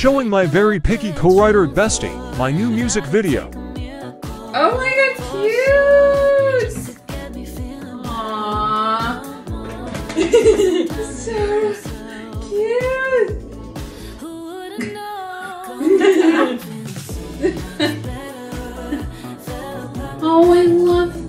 showing my very picky co-writer Bestie my new music video. Oh my god, cute! Aww. So cute! Oh, I love